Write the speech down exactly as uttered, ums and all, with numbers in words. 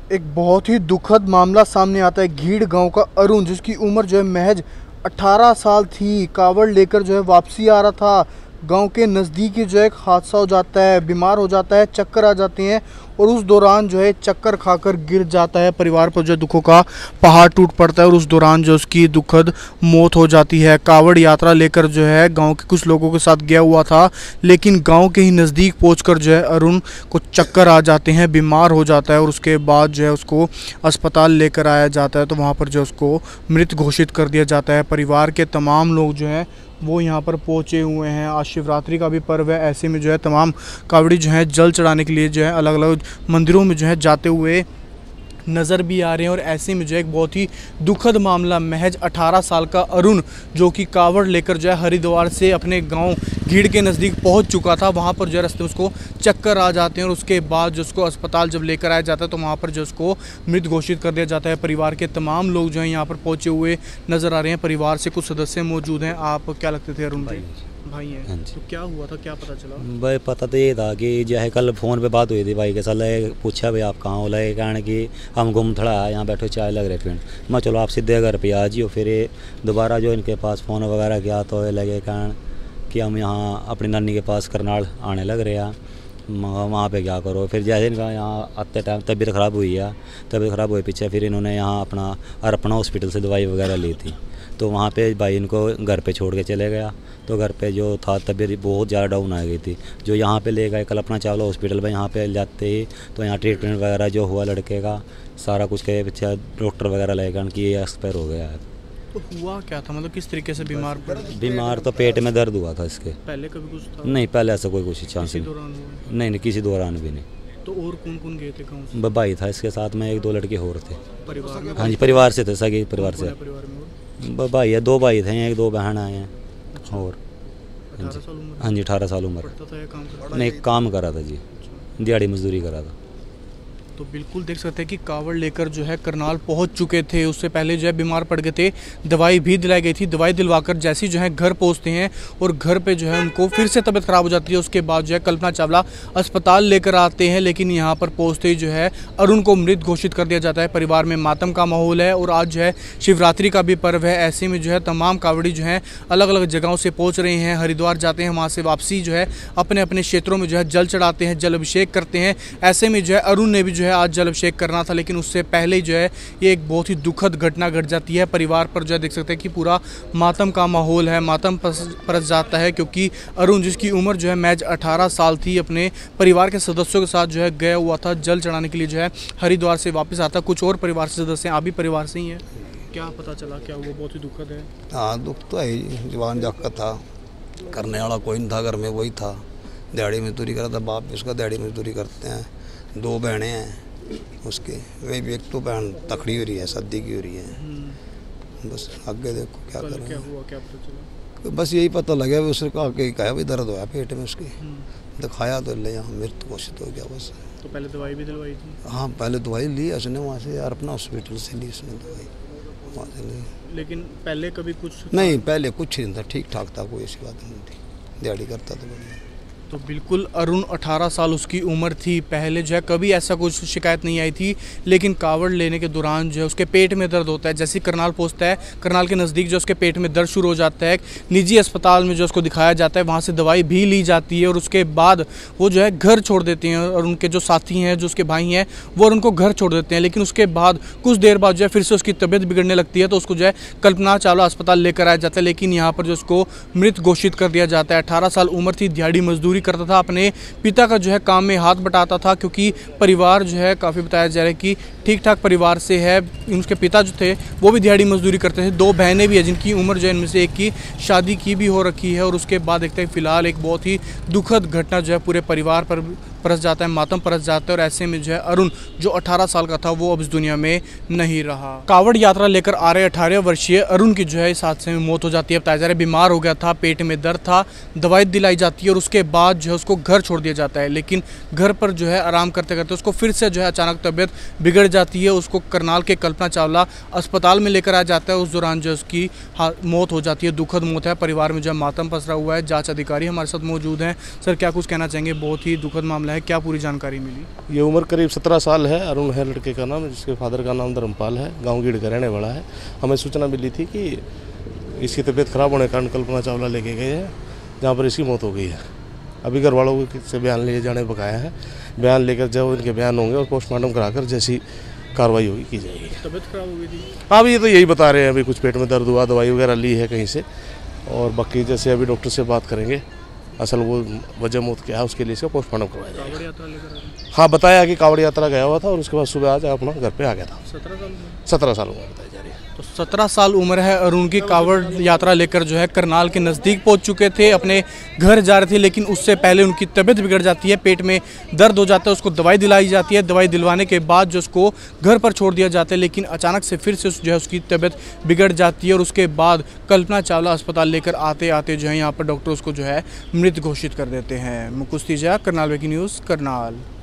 एक बहुत ही दुखद मामला सामने आता है घीड़ गांव का। अरुण, जिसकी उम्र जो है महज अठारह साल थी, कावड़ लेकर जो है वापसी आ रहा था। गांव के नज़दीक ही जो है एक हादसा हो जाता है, बीमार हो जाता है, चक्कर आ जाते हैं और उस दौरान जो है चक्कर खाकर गिर जाता है। परिवार पर जो है दुखों का पहाड़ टूट पड़ता है और उस दौरान जो उसकी दुखद मौत हो जाती है। कावड़ यात्रा लेकर जो है गांव के कुछ लोगों के साथ गया हुआ था, लेकिन गांव के ही नज़दीक पहुंचकर जो है अरुण को चक्कर आ जाते हैं, बीमार हो जाता है और उसके बाद जो है उसको अस्पताल लेकर आया जाता है। तो वहाँ पर जो उसको मृत घोषित कर दिया जाता है। परिवार के तमाम लोग जो हैं वो यहाँ पर पहुँचे हुए हैं। आज शिवरात्रि का भी पर्व है, ऐसे में जो है तमाम कावड़ी जो है जल चढ़ाने के लिए जो है अलग अलग मंदिरों में जो है जाते हुए नज़र भी आ रहे हैं। और ऐसे में जो है एक बहुत ही दुखद मामला, महज अठारह साल का अरुण जो कि कावड़ लेकर जो है हरिद्वार से अपने गांव घीड़ के नज़दीक पहुंच चुका था, वहां पर जो है रास्ते में उसको चक्कर आ जाते हैं और उसके बाद जो उसको अस्पताल जब लेकर आया जाता है तो वहां पर जो उसको मृत घोषित कर दिया जाता है। परिवार के तमाम लोग जो हैं यहाँ पर पहुँचे हुए नज़र आ रहे हैं। परिवार से कुछ सदस्य मौजूद हैं। आप क्या लगते थे अरुण भाई? भाई हैं। हाँ तो क्या हुआ था, क्या पता चला? भाई पता तो ये था कि जो है कल फ़ोन पे बात हुई थी भाई के साथ, लगे पूछा भाई आप कहाँ हो, लगे कहने कि हम घूम थड़ा है यहाँ बैठो चाय लग रहे फ्रेंड। मैं चलो आप सीधे घर पे आ जियो। फिर ये दोबारा जो इनके पास फ़ोन वगैरह किया तो ये लगे कहन कि हम यहाँ अपनी नानी के पास करनाल आने लग रहे हैं, वहाँ पे क्या करो। फिर जैसे इनका यहाँ आते टाइम तबीयत ख़राब हुई है, तबीयत ख़राब हुई पीछे फिर इन्होंने यहाँ अपना अर्पणा हॉस्पिटल से दवाई वगैरह ली थी। तो वहाँ पे भाई इनको घर पे छोड़ के चले गया। तो घर पे जो था तबीयत बहुत ज़्यादा डाउन आ गई थी। जो यहाँ पे ले गए कल्पना चावला हॉस्पिटल में, यहाँ पे जाते ही तो यहाँ ट्रीटमेंट वगैरह जो हुआ लड़के का सारा कुछ के पीछे डॉक्टर वगैरह ले गए कि ये एक्सपायर हो गया है। तो हुआ क्या था, मतलब किस तरीके से बीमार पड़? बीमार तो पेट में दर्द हुआ था इसके। पहले कभी कुछ था? नहीं, पहले ऐसा कोई कुछ चांस नहीं। नहीं नहीं किसी दौरान भी नहीं। तो और कौन कौन गए थे गाँव से? भाई था इसके साथ में, एक दो लड़के और थे परिवार में? हाँ जी, परिवार से थे, सगे परिवार से। परिवार में भाई है, दो भाई थे, एक दो बहन आए हैं। और अठारह साल उम्र? हाँ जी, अठारह साल उम्र। पढ़ता था या काम करता? नहीं, काम करा था जी, दिहाड़ी मजदूरी करा था। तो बिल्कुल देख सकते हैं कि कावड़ लेकर जो है करनाल पहुंच चुके थे। उससे पहले जो है बीमार पड़ गए थे, दवाई भी दिलाई गई थी। दवाई दिलवाकर जैसे ही जो है घर पहुंचते हैं और घर पे जो है उनको फिर से तबीयत ख़राब हो जाती है। उसके बाद जो है कल्पना चावला अस्पताल लेकर आते हैं, लेकिन यहाँ पर पहुँचते ही जो है अरुण को मृत घोषित कर दिया जाता है। परिवार में मातम का माहौल है और आज जो है शिवरात्रि का भी पर्व है। ऐसे में जो है तमाम कावड़ी जो है अलग अलग जगहों से पहुँच रहे हैं, हरिद्वार जाते हैं, वहाँ से वापसी जो है अपने अपने क्षेत्रों में जो है जल चढ़ाते हैं, जल अभिषेक करते हैं। ऐसे में जो है अरुण ने भी जो है आज जल अभिषेक करना था, लेकिन उससे पहले जो है ये एक बहुत ही दुखद घटना घट जाती है। परिवार पर जो है देख सकते हैं कि पूरा मातम का माहौल है, मातम परस जाता है, क्योंकि अरुण जिसकी उम्र जो है महज अठारह साल थी, अपने परिवार के सदस्यों के साथ जो है गया हुआ था जल चढ़ाने के लिए, जो है हरिद्वार से वापस आता। कुछ और परिवार से सदस्य आप भी परिवार से ही हैं, क्या पता चला, क्या हुआ? बहुत ही दुखद है। हाँ, दुख तो है। जवान जाकर था, करने वाला कोई नहीं था, घर में वही था, दिहाड़ी मजदूरी करा था। बाप भी उसका दिहाड़ी मजदूरी करते हैं, दो बहनें हैं उसके, वही भी एक तो बहन तकड़ी हो रही है, शादी की हो रही है। बस आगे देखो क्या करें। क्या हुआ, क्या पता चला? बस यही पता लगा उसने कहा कि कहा भाई दर्द हुआ पेट में उसके, दिखाया तो ले यहाँ मृत्यु घोषित हो गया बस। तो पहले दवाई भी दिलवाई थी? हाँ, पहले दवाई ली उसने वहाँ से, अपना हॉस्पिटल से ली उसने दवाई वहाँ से ली। लेकिन पहले कभी कुछ? नहीं, पहले कुछ नहीं था, ठीक ठाक था, कोई ऐसी बात नहीं थी, दिहाड़ी करता था बढ़िया। तो बिल्कुल अरुण अठारह साल उसकी उम्र थी, पहले जो है कभी ऐसा कुछ शिकायत नहीं आई थी, लेकिन कावड़ लेने के दौरान जो है उसके पेट में दर्द होता है। जैसे ही करनाल पहुंचता है, करनाल के नज़दीक जो उसके पेट में दर्द शुरू हो जाता है, निजी अस्पताल में जो उसको दिखाया जाता है, वहाँ से दवाई भी ली जाती है और उसके बाद वो जो है घर छोड़ देते हैं। और उनके जो साथी हैं, जो उसके भाई हैं, वो उनको घर छोड़ देते हैं। लेकिन उसके बाद कुछ देर बाद जो है फिर से उसकी तबीयत बिगड़ने लगती है, तो उसको जो है कल्पना चावला अस्पताल लेकर आया जाता है, लेकिन यहाँ पर जो उसको मृत घोषित कर दिया जाता है। अठारह साल उम्र थी, दिहाड़ी मजदूरी करता था, अपने पिता का जो है काम में हाथ बटाता था, क्योंकि परिवार जो है काफ़ी बताया जा रहा है कि ठीक ठाक परिवार से है। उनके पिता जो थे वो भी दिहाड़ी मजदूरी करते थे। दो बहनें भी हैं जिनकी उम्र जो है इनमें से एक की शादी की भी हो रखी है। और उसके बाद देखते हैं फिलहाल एक बहुत ही दुखद घटना जो है पूरे परिवार पर परस जाता है, मातम परस जाता है। और ऐसे में जो है अरुण जो अठारह साल का था वो अब इस दुनिया में नहीं रहा। कावड़ यात्रा लेकर आ रहे अठारह वर्षीय अरुण की जो है इस हादसे में मौत हो जाती है। बताया जा रहा है बीमार हो गया था, पेट में दर्द था, दवाई दिलाई जाती है और उसके बाद जो है उसको घर छोड़ दिया जाता है। लेकिन घर पर जो है आराम करते करते उसको फिर से जो है अचानक तबीयत बिगड़ जाती है। उसको करनाल के कल्पना चावला अस्पताल में लेकर आया जाता है। उस दौरान जो उसकी मौत हो जाती है, दुखद मौत है। परिवार में जो है मातम पसरा हुआ है। जाँच अधिकारी हमारे साथ मौजूद हैं। सर, क्या कुछ कहना चाहेंगे? बहुत ही दुखद मामला मामला है, क्या पूरी जानकारी मिली? ये उम्र करीब सत्रह साल है। अरुण है लड़के का नाम, जिसके फादर का नाम धर्मपाल है, गांव गीड़ का रहने वाला है। हमें सूचना मिली थी कि इसकी तबीयत खराब होने के कारण कल्पना चावला लेके गए हैं, जहाँ पर इसकी मौत हो गई है। अभी घर वालों से बयान लिए जाने बकाया है। बयान लेकर जब इनके बयान होंगे और पोस्टमार्टम कराकर जैसी कार्रवाई होगी की जाएगी। तबीयत खराब हो गई थी? हाँ, अभी ये तो यही बता रहे हैं, अभी कुछ पेट में दर्द हुआ, दवाई वगैरह ली है कहीं से, और बाकी जैसे अभी डॉक्टर से बात करेंगे असल वो वजह मौत क्या है उसके लिए इसका पोस्टमार्टम करवाया जाएगा। कावड़ यात्रा लेकर? हाँ, बताया कि कावड़ यात्रा गया हुआ था और उसके बाद सुबह आज अपना घर पे आ गया था। सत्रह साल सत्रह साल उम्र बताई जा रही है। तो सत्रह साल उम्र है अरुण की। कावड़ यात्रा लेकर जो है करनाल के नज़दीक पहुंच चुके थे, अपने घर जा रहे थे, लेकिन उससे पहले उनकी तबीयत बिगड़ जाती है, पेट में दर्द हो जाता है, उसको दवाई दिलाई जाती है। दवाई दिलवाने के बाद जो उसको घर पर छोड़ दिया जाता है, लेकिन अचानक से फिर से जो है उसकी तबीयत बिगड़ जाती है और उसके बाद कल्पना चावला अस्पताल लेकर आते आते जो है यहाँ पर डॉक्टर उसको जो है मृत घोषित कर देते हैं। मुकुश तीजा, करनाल वेकी न्यूज़, करनाल।